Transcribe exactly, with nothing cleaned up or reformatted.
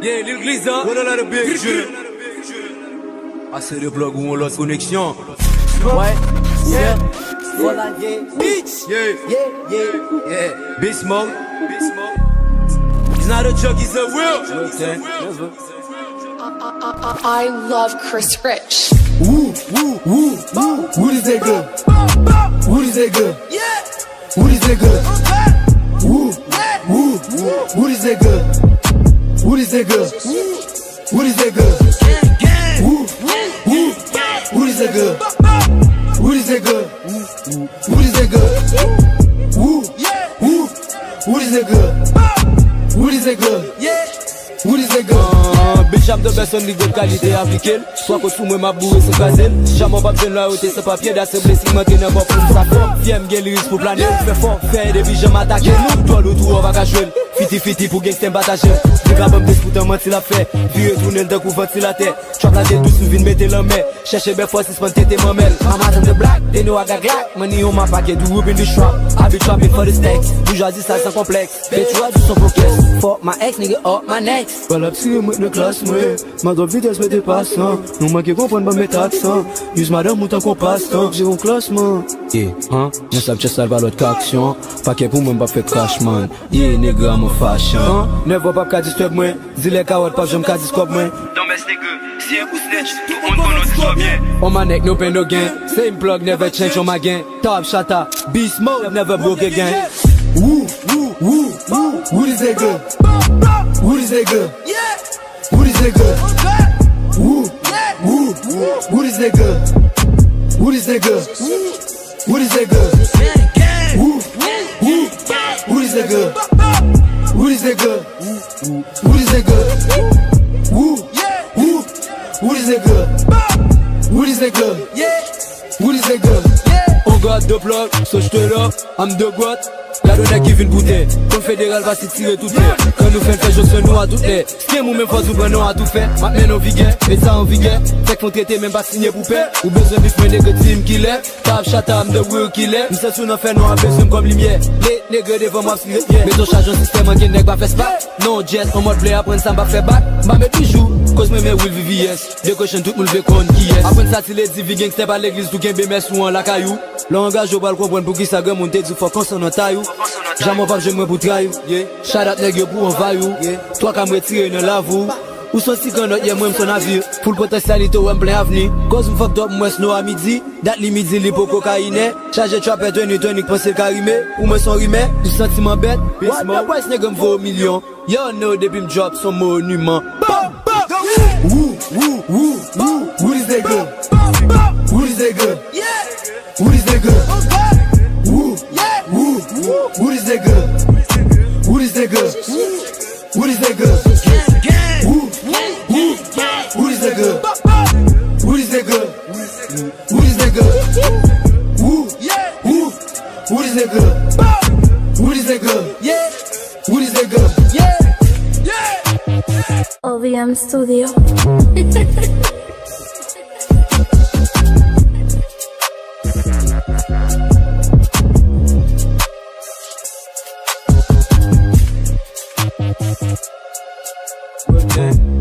Yeah, l'église, hein. On a là le big jeu. Ah, c'est le blog où on lance connexion. Ouais, yeah. Voilà, yeah. Bitch. Yeah. Yeah, yeah. Yeah. Beast mode. Beast mode. He's not a joke, he's a real. Okay. I, I love Chris Rich. Woo, woo, woo, woo. What is that good? What is that good? Yeah. What is that good? Woo, woo, woo. What is that good? What is that good? What is that good? Woo, woo. What is that good? What is that good? What is that good? Woo, woo. What is that good? What is that good? Yeah. What is that good? Bitch, I'm the best on de qualité appliquée. Soit que sous moi ma bourre c'est gazelle. Jamais pas besoin de loyauté, c'est papier d'assembler si moi t'es n'importe où ça fait. Viens m'guen risque pour planer, fait fort, fait des biches m'attaquer. Nous, toi le tour on va cacher. Fiti fiti pour gangster m'battacher. Des gars me disputent un menti la fait. Vieux tourner le coup ventil la tête. Chop la tête douce ou vine mettre la main. Chercher belle fois si c'est tête mamelle. I'm out the black, they know I got glack. Money on my pocket, do whoop in the shop. I be trapping for the stacks. Bourgeoisie ça sans complexe. Bitch, tu as du son focus. Fuck my ex, nigga, up my next. Voilà, psy, moi, de classe, moi. Ma drop vitesse me dépasse, hein. Nous manquons comprendre, pas mettre accent. Use madame, ou tant qu'on passe, hein. J'ai mon classement. Yeah, hein? Nous savons que ça va l'autre action. Pas que pour moi, pas fait crash, man. Yeah, nigga, I'm a fashion. Hein? Ne vois pas qu'à disturb moi. Dis les carottes, pas j'aime qu'à discob moi. Don't mess nigga. Si un coup snitch, tout le monde connaît soit bien. On my neck, no pain, no gain. Same plug, never change on my game. Top shatter, beast mode, never broke again. Woo, woo, woo, woo. What is that good? What is that good? Yeah. What is that good? Woo, woo, woo. What is that good? What is that good? What is that good? Woo, woo. What is that good? What is that good? What is that good? Woo, woo. What is that good? What is that good? What is that good? On garde de bloc, so j'te là, I'm de boîte. La donne qui vient bouteille, comme fédéral va s'y tirer tout fait. Quand nous fait faire chose nous à toutes les. Ce nous même force ou ben non à tout fait. Maintenant on vigueur, mais ça en vigueur. Fait qu'on traite même pas signer pour paix. Ou besoin de faire des team qui l'est. Tap chatam de will qui l'est. Nous sommes sur nos faits, nous en besoin comme lumière. Les nègres devant moi s'y mais ton charge un système en qui n'est pas fait spa. Non jet, on mode play après ça m'a fait back. M'a met toujours, cause moi mais will V V S. Des cochons tout le monde veut qu'on qui est. Après ça c'est les divi gangster par l'église tout gain B M S ou en la caillou. Langage au bal comprendre pour qui ça gagne monter du faut qu'on s'en taille. Jamais pas je me pour trahir, yeah. Shout out nègre pour un vaillou, yeah. Toi qu'à me retirer dans la vous. Ou son si quand notre y'a moi son navire. Pour le potentialité ou un plein avenir. Cause me fuck up moi snow à midi. Date li midi li pour cocaïne. Charge trapper tonic tonic pour se carimé. Ou moi son rimé. Du sentiment bête. What the price nègre me vaut au million. Yo know depuis me drop son monument. Woo, woo, woo, woo. What is that good? What is that good? Yeah. What is that good? Woo, woo, woo. What is that good? What is that good? What is that good? Woo, woo. What is that good? What is that good? What is that good? Woo, woo. What is that good? What is that good? Yeah. What is that good? Yeah. Yeah. O V M Studio. Okay.